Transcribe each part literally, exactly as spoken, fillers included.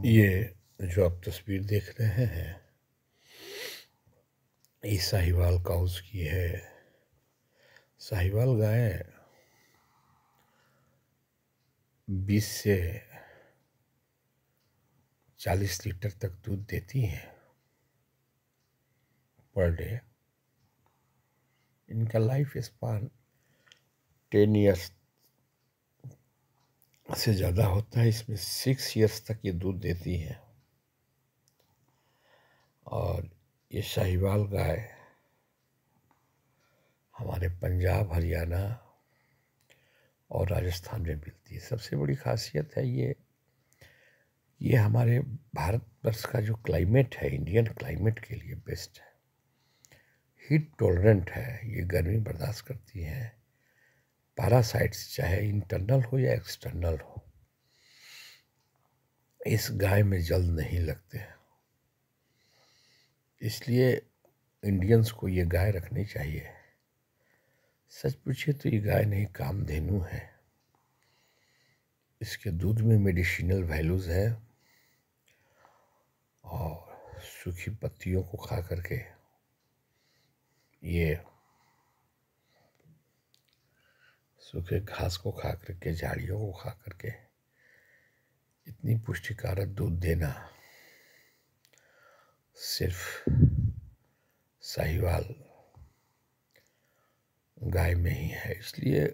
ये जो आप तस्वीर देख रहे हैं ये साहिवाल काउस की है। साहिवाल गाय बीस से चालीस लीटर तक दूध देती हैं पर डे। इनका लाइफ स्पान टेन इयर्स से ज़्यादा होता है। इसमें सिक्स इयर्स तक ये दूध देती हैं। और ये साहिवाल गाय हमारे पंजाब, हरियाणा और राजस्थान में मिलती है। सबसे बड़ी खासियत है ये ये हमारे भारतवर्ष का जो क्लाइमेट है, इंडियन क्लाइमेट के लिए बेस्ट है। हीट टॉलरेंट है, ये गर्मी बर्दाश्त करती हैं। पैरासाइट्स चाहे इंटरनल हो या एक्सटर्नल हो, इस गाय में जल्द नहीं लगते हैं। इसलिए इंडियंस को ये गाय रखनी चाहिए। सच पूछिए तो ये गाय नहीं कामधेनु है। इसके दूध में मेडिसिनल वैल्यूज है और सूखी पत्तियों को खा करके ये सूखे घास को खा करके, झाड़ियों को खा करके इतनी पुष्टिकारक दूध देना सिर्फ साहिवाल गाय में ही है। इसलिए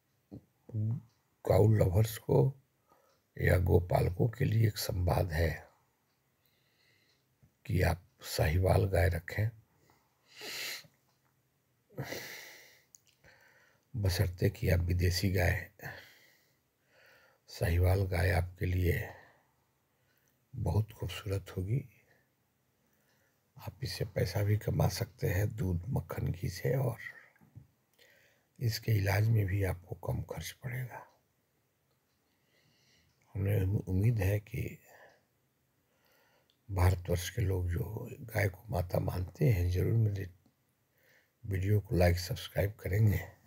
काऊ लवर्स को या गोपालकों के लिए एक संवाद है कि आप साहिवाल गाय रखें, बशर्ते कि आप विदेशी गाय। साहिवाल गाय आपके लिए बहुत खूबसूरत होगी। आप इससे पैसा भी कमा सकते हैं, दूध, मक्खन, घी से, और इसके इलाज में भी आपको कम खर्च पड़ेगा। हमें उम्मीद है कि भारतवर्ष के लोग जो गाय को माता मानते हैं ज़रूर मेरे वीडियो को लाइक, सब्सक्राइब करेंगे।